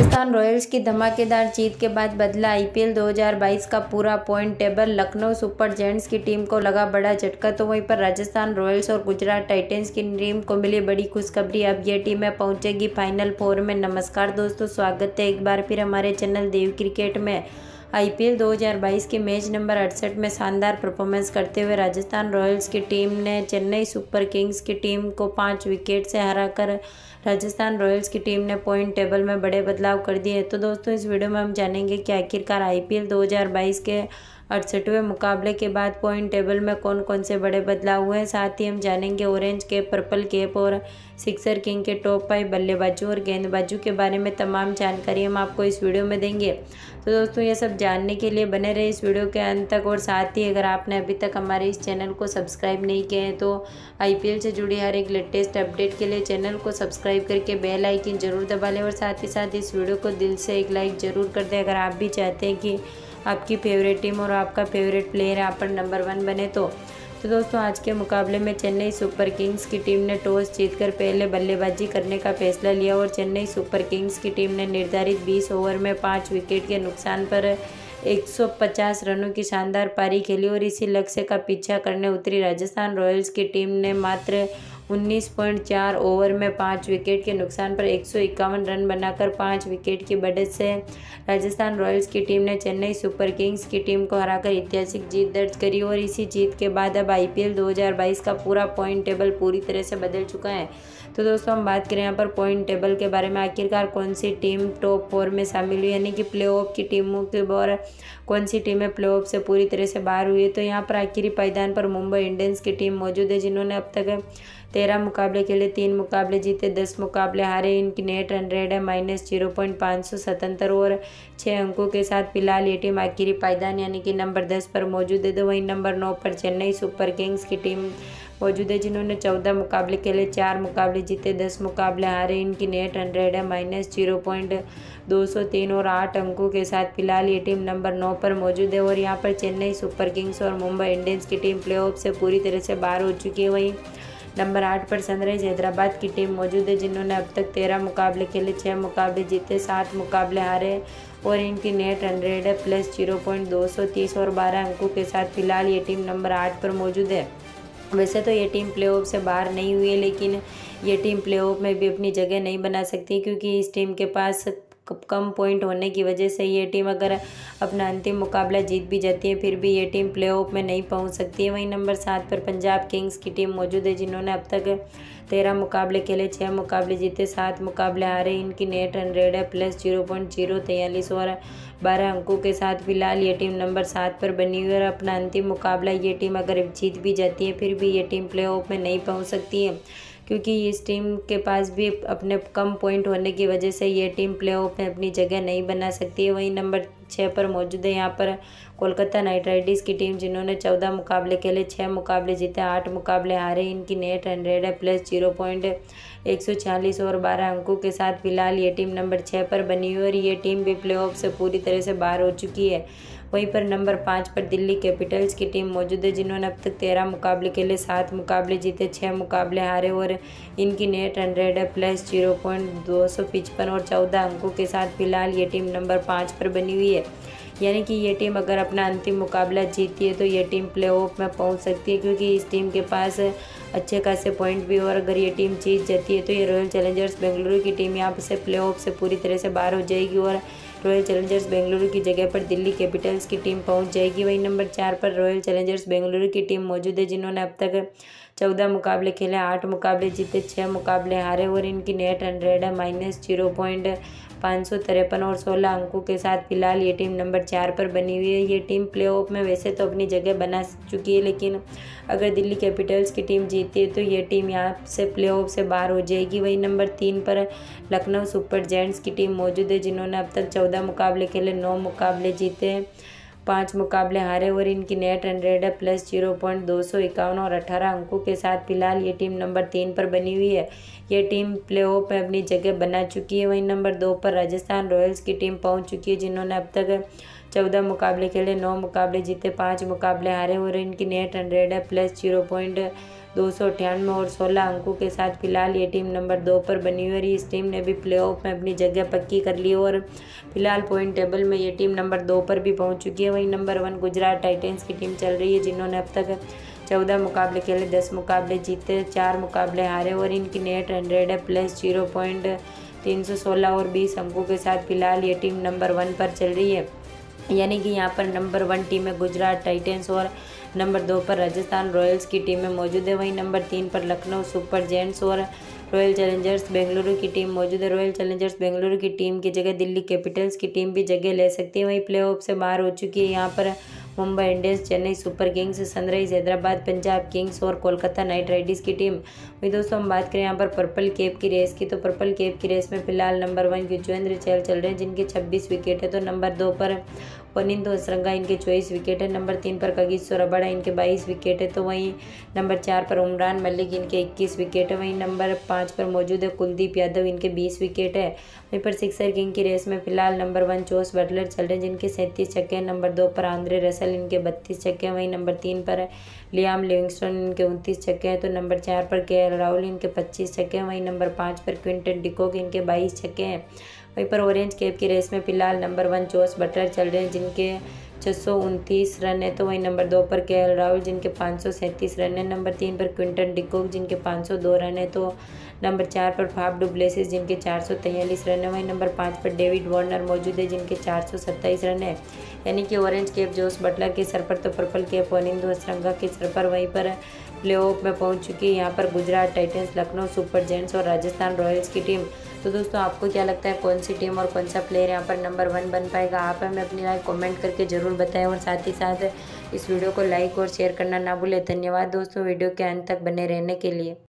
Rajasthan royals की धमाकेदार जीत के बाद बदला आईपीएल 2022 का पूरा point table. Lucknow super giants की टीम को लगा बड़ा झटका, तो वहीं पर राजस्थान रॉयल्स और गुजरात टाइटंस की टीम को मिली बड़ी खुशखबरी। अब ये टीमें पहुंचेगी फाइनल फोर में। नमस्कार दोस्तों, स्वागत है एक बार फिर हमारे चैनल देव क्रिकेट में। आईपीएल 2022 के मैच नंबर 68 में शानदार परफॉर्मेंस करते हुए राजस्थान रॉयल्स की टीम ने चेन्नई सुपर किंग्स की टीम को 5 विकेट से हराकर राजस्थान रॉयल्स की टीम ने पॉइंट टेबल में बड़े बदलाव कर दिए। तो दोस्तों, इस वीडियो में हम जानेंगे कि आखिरकार आईपीएल 2022 के 68वें मुकाबले के बाद पॉइंट टेबल में कौन कौन से बड़े बदलाव हुए हैं। साथ ही हम जानेंगे ऑरेंज कैप, पर्पल कैप और सिक्सर किंग के टॉप 5 बल्लेबाजों और गेंदबाजों के बारे में तमाम जानकारी हम आपको इस वीडियो में देंगे। तो दोस्तों, ये सब जानने के लिए बने रहे इस वीडियो के अंत तक। और साथ ही अगर आपने अभी तक हमारे इस चैनल को सब्सक्राइब नहीं किया है तो आईपीएल से जुड़ी हर एक लेटेस्ट अपडेट के लिए चैनल को सब्सक्राइब करके बेल आइकन जरूर दबा लें। और साथ ही साथ इस वीडियो को दिल से एक लाइक ज़रूर कर दें अगर आप भी चाहते हैं कि आपकी फेवरेट टीम और आपका फेवरेट प्लेयर यहाँ पर नंबर 1 बने। तो दोस्तों, आज के मुकाबले में चेन्नई सुपर किंग्स की टीम ने टॉस जीतकर पहले बल्लेबाजी करने का फैसला लिया और चेन्नई सुपर किंग्स की टीम ने निर्धारित 20 ओवर में 5 विकेट के नुकसान पर 150 रनों की शानदार पारी खेली और इसी लक्ष्य का पीछा करने उतरी राजस्थान रॉयल्स की टीम ने मात्र 19.4 ओवर में 5 विकेट के नुकसान पर 151 रन बनाकर 5 विकेट की बढ़त से राजस्थान रॉयल्स की टीम ने चेन्नई सुपर किंग्स की टीम को हराकर ऐतिहासिक जीत दर्ज करी। और इसी जीत के बाद अब आईपीएल 2022 का पूरा पॉइंट टेबल पूरी तरह से बदल चुका है। तो दोस्तों, हम बात करें यहाँ पर पॉइंट टेबल के बारे में, आखिरकार कौन सी टीम टॉप 4 में शामिल हुई, यानी कि प्लेऑफ की टीमों के और कौन सी टीमें प्लेऑफ से पूरी तरह से बाहर हुई है। तो यहाँ पर आखिरी पायदान पर मुंबई इंडियंस की टीम मौजूद है, जिन्होंने अब तक 13 मुकाबले खेले, 3 मुकाबले जीते, 10 मुकाबले हारे। इनकी नेट रन रेट है -0.577 और 6 अंकों के साथ फिलहाल ये टीम आखिरी पायदान यानी कि नंबर 10 पर मौजूद है। तो वहीं नंबर 9 पर चेन्नई सुपर किंग्स की टीम मौजूद है, जिन्होंने 14 मुकाबले खेले, 4 मुकाबले जीते, 10 मुकाबले हारे। इनकी नेट रन रेट है -0.203 और 8 अंकों के साथ फिलहाल ये टीम नंबर 9 पर मौजूद है। और यहाँ पर चेन्नई सुपर किंग्स और मुंबई इंडियंस की टीम प्लेऑफ से पूरी तरह से बाहर हो चुकी है। वहीं नंबर 8 पर सनराइज हैदराबाद की टीम मौजूद है, जिन्होंने अब तक 13 मुकाबले खेले, 6 मुकाबले जीते, 7 मुकाबले हारे और इनकी नेट रन रेट है +0.230 और 12 अंकों के साथ फिलहाल ये टीम नंबर 8 पर मौजूद है। वैसे तो ये टीम प्लेऑफ से बाहर नहीं हुई है, लेकिन ये टीम प्लेऑफ में भी अपनी जगह नहीं बना सकती, क्योंकि इस टीम के पास कम पॉइंट होने की वजह से ये टीम अगर अपना अंतिम मुकाबला जीत भी जाती है फिर भी ये टीम प्लेऑफ में नहीं पहुंच सकती है। वहीं नंबर 7 पर पंजाब किंग्स की टीम मौजूद है, जिन्होंने अब तक 13 मुकाबले खेले, 6 मुकाबले जीते, 7 मुकाबले हारे। इनकी नेट रन रेट है +0.043 और 12 अंकों के साथ फिलहाल ये टीम नंबर 7 पर बनी हुई है। और अपना अंतिम मुकाबला ये टीम अगर जीत भी जाती है फिर भी ये टीम प्लेऑफ में नहीं पहुँच सकती है, क्योंकि इस टीम के पास भी अपने कम पॉइंट होने की वजह से ये टीम प्लेऑफ में अपनी जगह नहीं बना सकती है। वहीं नंबर 6 पर मौजूद है यहाँ पर कोलकाता नाइट राइडर्स की टीम, जिन्होंने 14 मुकाबले खेले, 6 मुकाबले जीते, 8 मुकाबले हारे। इनकी नेट रन रेट है +0.146 और 12 अंकों के साथ फिलहाल ये टीम नंबर 6 पर बनी हुई और ये टीम भी प्लेऑफ से पूरी तरह से बाहर हो चुकी है। वहीं पर नंबर 5 पर दिल्ली कैपिटल्स की टीम मौजूद है, जिन्होंने अब तक 13 मुकाबले खेले, 7 मुकाबले जीते, 6 मुकाबले हारे और इनकी नेट रन रेट है +0.255 और 14 अंकों के साथ फिलहाल ये टीम नंबर 5 पर बनी हुई है। यानी कि ये टीम अगर अपना अंतिम मुकाबला जीतती है तो ये टीम प्लेऑफ में पहुंच सकती है, क्योंकि इस टीम के पास अच्छे खासे पॉइंट भी। और अगर ये टीम जीत जाती है तो ये रॉयल चैलेंजर्स बेंगलुरु की टीम यहाँ से प्लेऑफ से पूरी तरह से बाहर हो जाएगी और रॉयल चैलेंजर्स बेंगलुरु की जगह पर दिल्ली कैपिटल्स की टीम पहुंच जाएगी। वहीं नंबर 4 पर रॉयल चैलेंजर्स बेंगलुरु की टीम मौजूद है, जिन्होंने अब तक 14 मुकाबले खेले, 8 मुकाबले जीते, 6 मुकाबले हारे और इनकी नेट रन रेट है -0.553 और 16 अंकों के साथ फिलहाल ये टीम नंबर 4 पर बनी हुई है। ये टीम प्लेऑफ में वैसे तो अपनी जगह बना चुकी है, लेकिन अगर दिल्ली कैपिटल्स की टीम जीतती है तो ये टीम यहाँ से प्लेऑफ से बाहर हो जाएगी। वहीं नंबर 3 पर लखनऊ सुपर जायंट्स की टीम मौजूद है, जिन्होंने अब तक 14 मुकाबले खेले, 9 मुकाबले जीते, 5 मुकाबले हारे और इनकी नेट रन रेट है +0.251 और 18 अंकों के साथ फिलहाल ये टीम नंबर 3 पर बनी हुई है। ये टीम प्लेऑफ में अपनी जगह बना चुकी है। वहीं नंबर 2 पर राजस्थान रॉयल्स की टीम पहुंच चुकी है, जिन्होंने अब तक 14 मुकाबले खेले, 9 मुकाबले जीते, 5 मुकाबले हारे और इनकी नेट रन रेट है +0.298 और 16 अंकों के साथ फिलहाल ये टीम नंबर 2 पर बनी हुई है। इस टीम ने भी प्लेऑफ में अपनी जगह पक्की कर ली और फिलहाल पॉइंट टेबल में ये टीम नंबर 2 पर भी पहुंच चुकी है। वहीं नंबर 1 गुजरात टाइटंस की टीम चल रही है, जिन्होंने अब तक 14 मुकाबले खेले, 10 मुकाबले जीते, 4 मुकाबले हारे और इनकी नेट रन रेट है +0.316 और 20 अंकों के साथ फिलहाल ये टीम नंबर 1 पर चल रही है। यानी कि यहाँ पर नंबर 1 टीम है गुजरात टाइटंस और नंबर 2 पर राजस्थान रॉयल्स की टीमें मौजूद है। वहीं नंबर 3 पर लखनऊ सुपर जायंट्स और रॉयल चैलेंजर्स बेंगलुरु की टीम मौजूद है। रॉयल चैलेंजर्स बेंगलुरु की टीम की जगह दिल्ली कैपिटल्स की टीम भी जगह ले सकती है। वहीं प्लेऑफ से बाहर हो चुकी है यहाँ पर Mumbai Indians, Chennai super kings, sunrise Hyderabad, Punjab kings और कोलकाता नाइट राइडर्स की टीम। वही दोस्तों हम बात करें यहाँ पर पर्पल कैप की रेस की, तो पर्पल कैप की रेस में फिलहाल नंबर 1 युजवेंद्र चहल चल रहे हैं, जिनके 26 विकेट है। तो नंबर 2 पर वनिंदो असरंगा, इनके 24 विकेट है। नंबर 3 पर कगिसो रबाडा, इनके 22 विकेट है। तो वहीं नंबर 4 पर उमरान मलिक, इनके 21 विकेट है। वहीं नंबर 5 पर मौजूद है कुलदीप यादव, इनके 20 विकेट है। वहीं पर सिक्सर किंग की रेस में फिलहाल नंबर 1 जोस बटलर चल रहे हैं, जिनके 37 छक्के हैं। नंबर 2 पर आंद्रे रसल, इनके 32 छक्के हैं। वहीं नंबर 3 पर लियाम लिविंगस्टन, इनके 29 छक्के हैं। तो नंबर 4 पर केएल राहुल, इनके 25 छक्के हैं। वहीं नंबर 5 पर क्विंटन डिकॉक, इनके 22 छक्के हैं। वहीं पर ऑरेंज कैप की रेस में फिलहाल नंबर 1 जोस बटलर चल रहे हैं, जिनके 629 रन है। तो वहीं नंबर 2 पर केएल राहुल, जिनके 537 रन है। नंबर 3 पर क्विंटन डिकॉक, जिनके 502 रन है। तो नंबर 4 पर फाफ डू प्लेसिस, जिनके 443 रन है। वहीं नंबर 5 पर डेविड वार्नर मौजूद है, जिनके 427 रन है। यानी कि ऑरेंज कैप जोस बटलर के सर पर, तो पर्पल कैप वनिंदो असरंगा के सर पर। वहीं पर प्लेऑफ में पहुंच चुकी है यहाँ पर Gujarat titans, Lucknow super giants और राजस्थान रॉयल्स की टीम। तो दोस्तों आपको क्या लगता है कौन सी टीम और कौन सा प्लेयर यहाँ पर नंबर 1 बन पाएगा? आप हमें अपनी राय कमेंट करके ज़रूर बताएं और साथ ही साथ इस वीडियो को लाइक और शेयर करना ना भूलें। धन्यवाद दोस्तों वीडियो के अंत तक बने रहने के लिए।